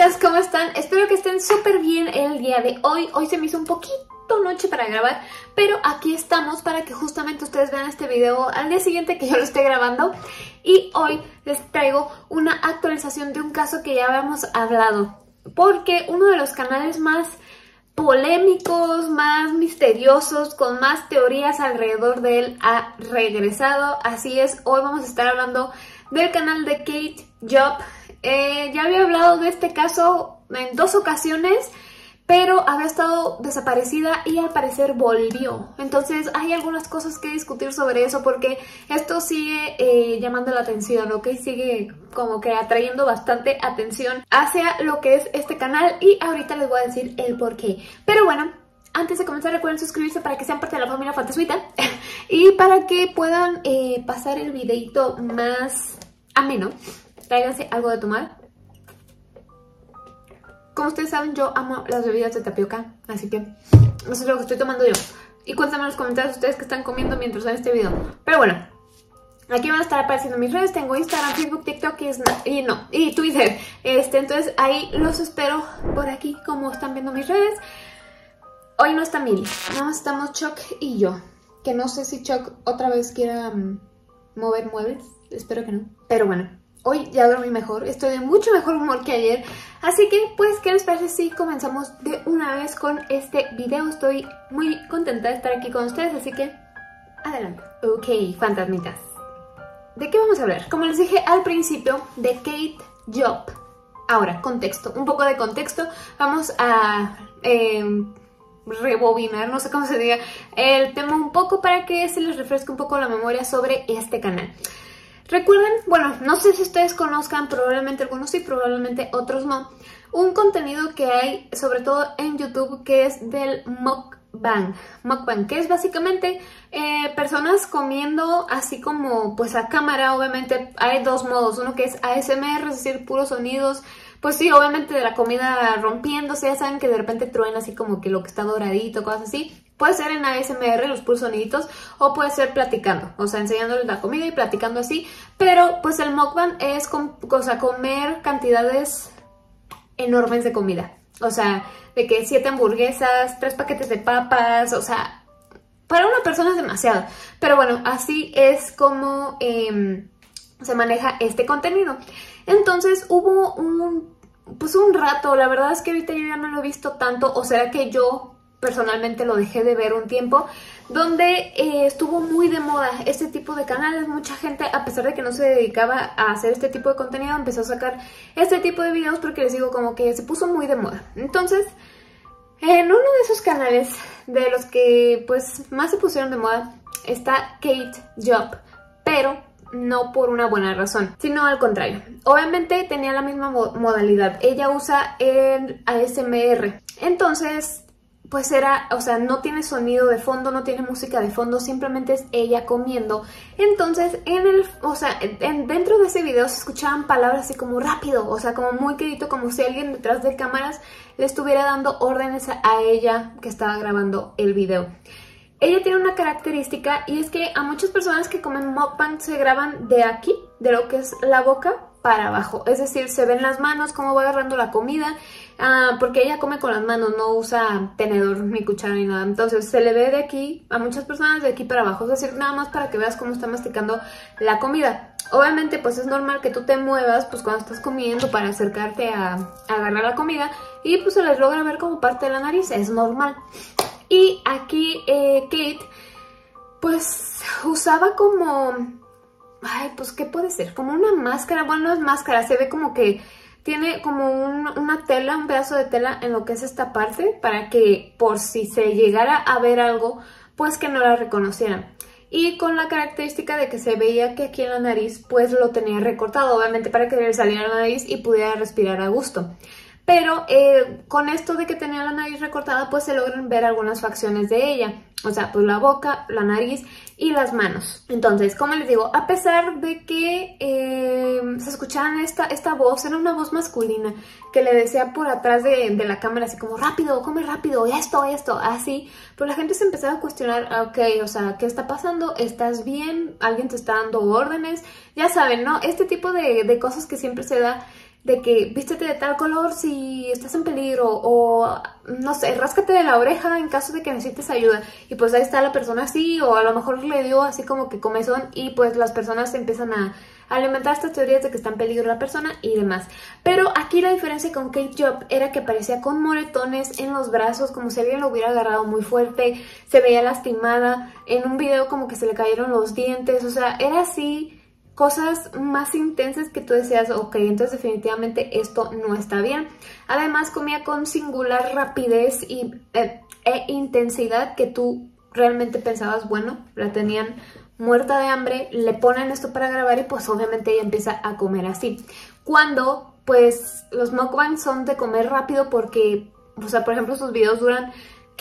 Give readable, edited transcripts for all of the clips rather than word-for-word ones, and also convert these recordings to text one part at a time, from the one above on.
fantasmitas, ¿cómo están? Espero que estén súper bien el día de hoy. Hoy se me hizo un poquito noche para grabar, pero aquí estamos para que justamente ustedes vean este video al día siguiente que yo lo esté grabando. Y hoy les traigo una actualización de un caso que ya habíamos hablado, porque uno de los canales más polémicos, más misteriosos, con más teorías alrededor de él ha regresado. Así es, hoy vamos a estar hablando del canal de Kate Job. Ya había hablado de este caso en 2 ocasiones, pero había estado desaparecida y al parecer volvió. Entonces hay algunas cosas que discutir sobre eso, porque esto sigue llamando la atención, ¿ok? Sigue como que atrayendo bastante atención hacia lo que es este canal, y ahorita les voy a decir el por qué. Pero bueno, antes de comenzar recuerden suscribirse para que sean parte de la familia Fantasmita y para que puedan pasar el videito más ameno. Tráiganse algo de tomar. Como ustedes saben, yo amo las bebidas de tapioca, así que eso es lo que estoy tomando yo. Y cuéntame en los comentarios ustedes que están comiendo mientras ven este video. Pero bueno, aquí van a estar apareciendo mis redes. Tengo Instagram, Facebook, TikTok y Twitter. Entonces ahí los espero por aquí, como están viendo mis redes. Hoy no está Mili, nada más estamos Chuck y yo. Que no sé si Chuck otra vez quiera mover muebles, espero que no. Pero bueno, hoy ya dormí mejor, estoy de mucho mejor humor que ayer. Así que, pues, ¿qué les parece si comenzamos de una vez con este video? Estoy muy contenta de estar aquí con ustedes, así que adelante. Ok, fantasmitas, ¿de qué vamos a hablar? Como les dije al principio, de Kate Job. Ahora, contexto, un poco de contexto. Vamos a rebobinar, no sé cómo se diga, el tema un poco para que se les refresque un poco la memoria sobre este canal. Recuerden, bueno, no sé si ustedes conozcan, probablemente algunos sí, probablemente otros no, un contenido que hay sobre todo en YouTube que es del mukbang, que es básicamente personas comiendo así como pues a cámara. Obviamente hay 2 modos, uno que es ASMR, es decir, puros sonidos, pues sí, obviamente de la comida rompiéndose, ya saben que de repente truena así como que lo que está doradito, cosas así. Puede ser en ASMR, los puros soniditos, o puede ser platicando, o sea, enseñándoles la comida y platicando así. Pero pues el mukbang es comer cantidades enormes de comida. O sea, de que 7 hamburguesas, 3 paquetes de papas, o sea, para una persona es demasiado. Pero bueno, así es como se maneja este contenido. Entonces hubo un rato, la verdad es que ahorita yo ya no lo he visto tanto, o será que yo personalmente lo dejé de ver un tiempo, donde estuvo muy de moda este tipo de canales. Mucha gente, a pesar de que no se dedicaba a hacer este tipo de contenido, empezó a sacar este tipo de videos porque les digo, como que se puso muy de moda. Entonces, en uno de esos canales de los que pues más se pusieron de moda está Kate Job, pero no por una buena razón, sino al contrario. Obviamente tenía la misma modalidad. Ella usa el ASMR. Entonces, pues era, o sea, no tiene sonido de fondo, no tiene música de fondo, simplemente es ella comiendo. Entonces, dentro de ese video se escuchaban palabras así como rápido, o sea, como muy quedito, como si alguien detrás de cámaras le estuviera dando órdenes a ella que estaba grabando el video. Ella tiene una característica, y es que a muchas personas que comen mukbang se graban de aquí, de lo que es la boca para abajo. Es decir, se ven las manos, cómo va agarrando la comida, porque ella come con las manos, no usa tenedor ni cuchara ni nada. Entonces se le ve de aquí, a muchas personas de aquí para abajo. Es decir, nada más para que veas cómo está masticando la comida. Obviamente pues es normal que tú te muevas pues cuando estás comiendo para acercarte a agarrar la comida, y pues se les logra ver como parte de la nariz, es normal. Y aquí Kate pues usaba como, ay, pues ¿qué puede ser? Como una máscara. Bueno, no es máscara, se ve como que tiene como una tela, un pedazo de tela en lo que es esta parte, para que por si se llegara a ver algo, pues que no la reconocieran. Y con la característica de que se veía que aquí en la nariz pues lo tenía recortado, obviamente para que le saliera la nariz y pudiera respirar a gusto. Pero con esto de que tenía la nariz recortada, pues se logran ver algunas facciones de ella. O sea, pues la boca, la nariz y las manos. Entonces, como les digo, a pesar de que se escuchaban esta voz, era una voz masculina que le decía por atrás de la cámara así como rápido, come rápido, esto, así. Pues la gente se empezaba a cuestionar, ok, o sea, ¿qué está pasando? ¿Estás bien? ¿Alguien te está dando órdenes? Ya saben, ¿no? Este tipo de cosas que siempre se da de que vístete de tal color si estás en peligro, o no sé, ráscate de la oreja en caso de que necesites ayuda, y pues ahí está la persona así, o a lo mejor le dio así como que comezón, y pues las personas empiezan a alimentar estas teorías de que está en peligro la persona y demás. Pero aquí la diferencia con Kate Job era que aparecía con moretones en los brazos, como si alguien lo hubiera agarrado muy fuerte, se veía lastimada, en un video como que se le cayeron los dientes, o sea, era así, cosas más intensas que tú decías, ok, entonces definitivamente esto no está bien. Además comía con singular rapidez e intensidad que tú realmente pensabas, bueno, la tenían muerta de hambre, le ponen esto para grabar y pues obviamente ella empieza a comer así. Cuando pues los mukbangs son de comer rápido porque, o sea, por ejemplo, sus videos duran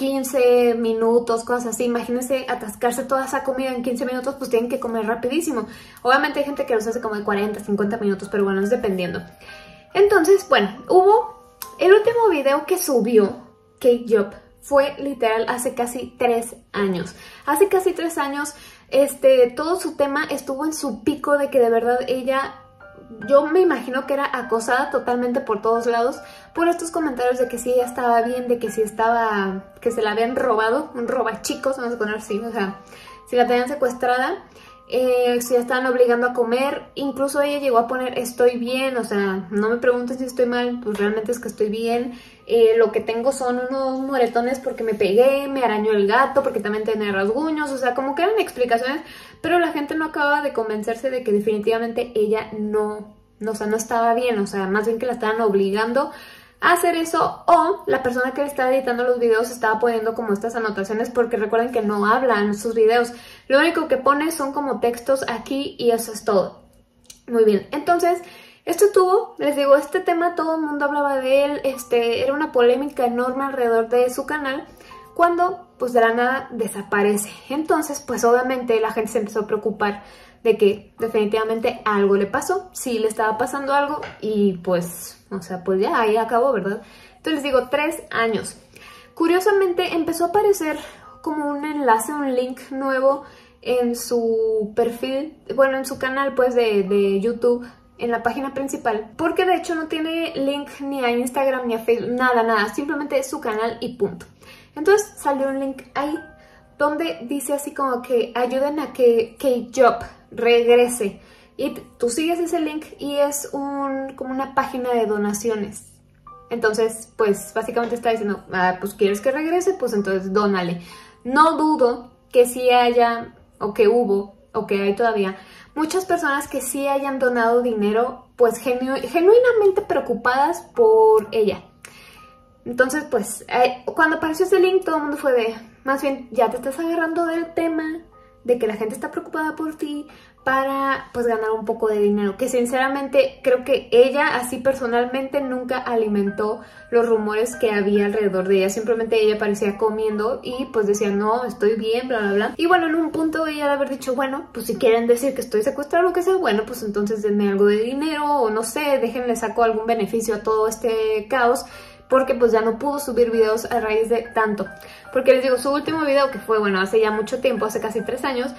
15 minutos, cosas así. Imagínense atascarse toda esa comida en 15 minutos, pues tienen que comer rapidísimo. Obviamente hay gente que los hace como de 40, 50 minutos, pero bueno, es dependiendo. Entonces, bueno, el último video que subió Kate Job fue literal hace casi 3 años. Hace casi 3 años, todo su tema estuvo en su pico de que de verdad ella... Yo me imagino que era acosada totalmente por todos lados por estos comentarios de que sí ella estaba bien, de que sí estaba, que se la habían robado, un robachicos, vamos a poner así, o sea, si la tenían secuestrada, si la estaban obligando a comer, incluso ella llegó a poner estoy bien, o sea, no me pregunten si estoy mal, pues realmente es que estoy bien, lo que tengo son unos moretones porque me pegué, me arañó el gato, porque también tenía rasguños, o sea, como que eran explicaciones, pero la gente no acaba de convencerse de que definitivamente ella no estaba bien, o sea, más bien que la estaban obligando a hacer eso, o la persona que le estaba editando los videos estaba poniendo como estas anotaciones, porque recuerden que no hablan en sus videos, lo único que pone son como textos aquí y eso es todo. Muy bien, entonces esto tuvo, les digo, este tema todo el mundo hablaba de él, era una polémica enorme alrededor de su canal, cuando pues de la nada desaparece. Entonces pues obviamente la gente se empezó a preocupar de que definitivamente algo le pasó, sí le estaba pasando algo y pues, o sea, pues ya ahí acabó, ¿verdad? Entonces les digo, 3 años. Curiosamente empezó a aparecer como un enlace, un link nuevo en su perfil, bueno, en su canal pues de YouTube, en la página principal, porque de hecho no tiene link ni a Instagram ni a Facebook, nada, simplemente es su canal y punto. Entonces salió un link ahí donde dice así como que ayuden a que Kate Job regrese, y tú sigues ese link y es como una página de donaciones. Entonces pues básicamente está diciendo, pues quieres que regrese, pues entonces dónale. No dudo que sí haya, o que hubo, o que hay todavía muchas personas que sí hayan donado dinero, pues genuinamente preocupadas por ella. Entonces pues cuando apareció ese link todo el mundo fue de, más bien ya te estás agarrando del tema de que la gente está preocupada por ti para pues ganar un poco de dinero, que sinceramente creo que ella así personalmente nunca alimentó los rumores que había alrededor de ella, simplemente ella parecía comiendo y pues decía no, estoy bien, bla bla bla, y bueno, en un punto ella de haber dicho, bueno, pues si quieren decir que estoy secuestrada o lo que sea, bueno, pues entonces denme algo de dinero o no sé, déjenle saco algún beneficio a todo este caos, porque pues ya no pudo subir videos a raíz de tanto, porque les digo, su último video que fue, bueno, hace ya mucho tiempo, hace casi 3 años,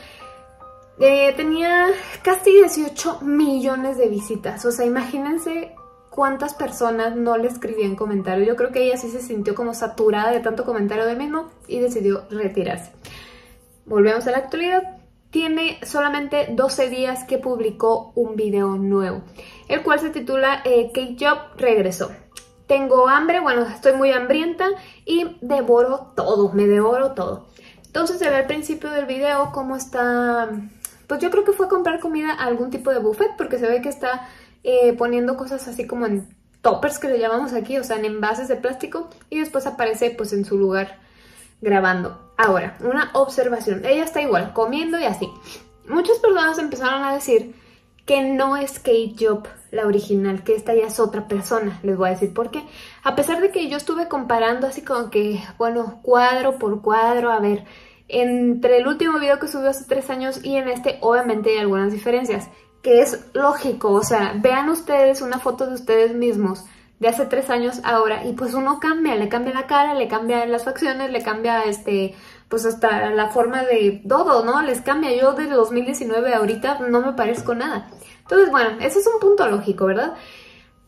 tenía casi 18 millones de visitas, o sea, imagínense cuántas personas no le escribían comentarios. Yo creo que ella sí se sintió como saturada de tanto comentario del mismo y decidió retirarse. Volvemos a la actualidad. Tiene solamente 12 días que publicó un video nuevo, el cual se titula Kate Job regresó. Tengo hambre, bueno, estoy muy hambrienta y devoro todo, me devoro todo. Entonces se ve al principio del video cómo está, pues yo creo que fue a comprar comida a algún tipo de buffet, porque se ve que está poniendo cosas así como en toppers que le llamamos aquí, o sea, en envases de plástico, y después aparece pues en su lugar grabando. Ahora, una observación, ella está igual, comiendo y así. Muchas personas empezaron a decir que no es Kate Job la original, que esta ya es otra persona. Les voy a decir por qué. A pesar de que yo estuve comparando así como que, bueno, cuadro por cuadro, a ver, entre el último video que subió hace 3 años y en este, obviamente hay algunas diferencias, que es lógico, o sea, vean ustedes una foto de ustedes mismos de hace 3 años ahora, y pues uno cambia, le cambia la cara, le cambia las facciones, le cambia pues hasta la forma de todo, ¿no? Les cambia. Yo desde 2019 ahorita no me parezco nada. Entonces, bueno, ese es un punto lógico, ¿verdad?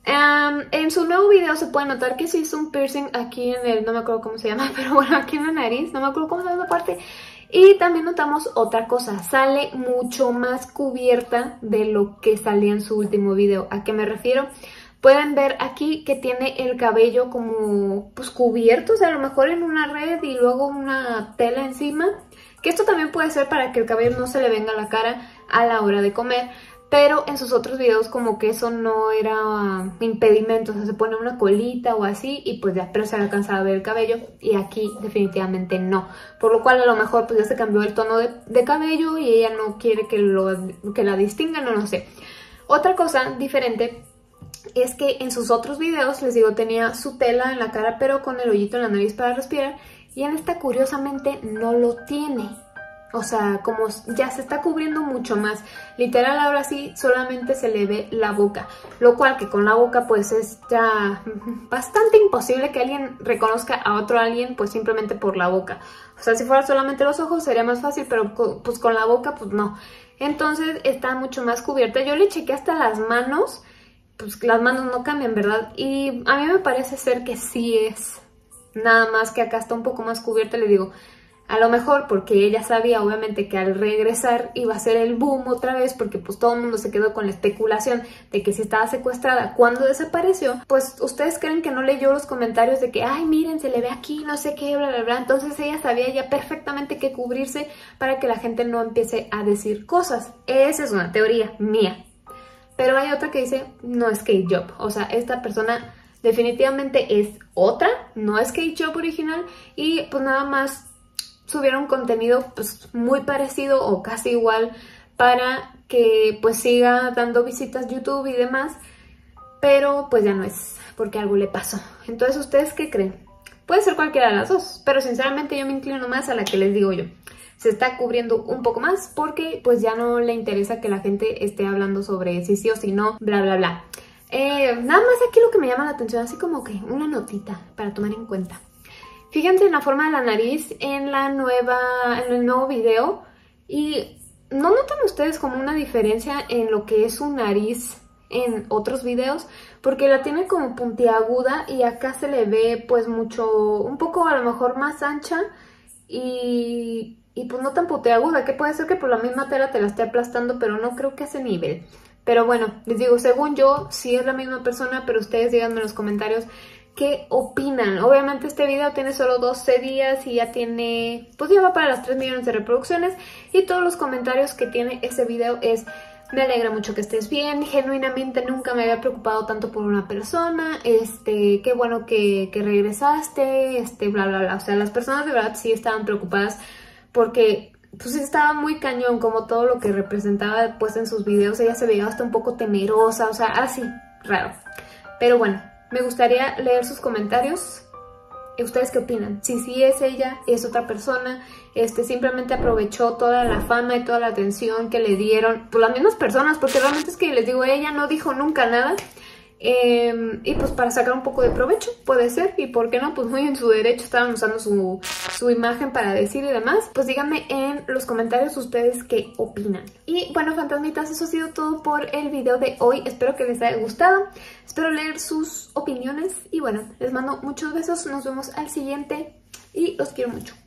En su nuevo video se puede notar que se hizo un piercing aquí en el, no me acuerdo cómo se llama, pero bueno, aquí en la nariz, no me acuerdo cómo se llama esa parte. Y también notamos otra cosa, sale mucho más cubierta de lo que salía en su último video. ¿A qué me refiero? Pueden ver aquí que tiene el cabello como pues cubierto, o sea, a lo mejor en una red y luego una tela encima. Que esto también puede ser para que el cabello no se le venga a la cara a la hora de comer. Pero en sus otros videos como que eso no era impedimento, o sea, se pone una colita o así y pues ya, pero se alcanzaba a ver el cabello y aquí definitivamente no. Por lo cual a lo mejor pues ya se cambió el tono de cabello y ella no quiere que la distingan o no sé. Otra cosa diferente es que en sus otros videos, les digo, tenía su tela en la cara pero con el hoyito en la nariz para respirar y en esta curiosamente no lo tiene. O sea, como ya se está cubriendo mucho más. Literal, ahora sí solamente se le ve la boca. Lo cual que con la boca pues es ya bastante imposible que alguien reconozca a otro alguien pues simplemente por la boca. O sea, si fuera solamente los ojos sería más fácil, pero pues con la boca pues no. Entonces está mucho más cubierta. Yo le chequé hasta las manos. Pues las manos no cambian, ¿verdad? Y a mí me parece ser que sí es. Nada más que acá está un poco más cubierta, le digo... A lo mejor porque ella sabía obviamente que al regresar iba a ser el boom otra vez porque pues todo el mundo se quedó con la especulación de que si estaba secuestrada cuando desapareció, pues ustedes creen que no leyó los comentarios de que ay miren se le ve aquí no sé qué bla bla bla, entonces ella sabía ya perfectamente qué cubrirse para que la gente no empiece a decir cosas. Esa es una teoría mía, pero hay otra que dice no es Kate Job, o sea esta persona definitivamente es otra, no es Kate Job original y pues nada más subieron contenido pues muy parecido o casi igual para que pues siga dando visitas YouTube y demás, pero pues ya no es porque algo le pasó. Entonces, ¿ustedes qué creen? Puede ser cualquiera de las dos, pero sinceramente yo me inclino más a la que les digo yo. Se está cubriendo un poco más porque pues ya no le interesa que la gente esté hablando sobre si sí o si no, bla bla bla. Nada más aquí lo que me llama la atención, así como que una notita para tomar en cuenta. Fíjense en la forma de la nariz en el nuevo video y ¿no notan ustedes como una diferencia en lo que es su nariz en otros videos? Porque la tiene como puntiaguda y acá se le ve pues mucho, un poco a lo mejor más ancha y pues no tan puntiaguda, que puede ser que por la misma tela te la esté aplastando, pero no creo que a ese nivel. Pero bueno, les digo, según yo sí es la misma persona, pero ustedes díganme en los comentarios ¿qué opinan? Obviamente este video tiene solo 12 días y ya tiene, pues ya va para las 3 millones de reproducciones y todos los comentarios que tiene ese video es me alegra mucho que estés bien, genuinamente nunca me había preocupado tanto por una persona, qué bueno que regresaste, bla bla bla. O sea, las personas de verdad sí estaban preocupadas porque pues estaba muy cañón como todo lo que representaba pues en sus videos, ella se veía hasta un poco temerosa, o sea, así, raro. Pero bueno, me gustaría leer sus comentarios. ¿Ustedes qué opinan? Si sí es ella, es otra persona, simplemente aprovechó toda la fama y toda la atención que le dieron pues las mismas personas, porque realmente es que les digo, ella no dijo nunca nada. Y pues para sacar un poco de provecho, puede ser, y por qué no, pues muy en su derecho, estaban usando su imagen para decir y demás. Pues díganme en los comentarios ustedes qué opinan. Y bueno, fantasmitas, eso ha sido todo por el video de hoy, espero que les haya gustado, espero leer sus opiniones y bueno, les mando muchos besos, nos vemos al siguiente y los quiero mucho.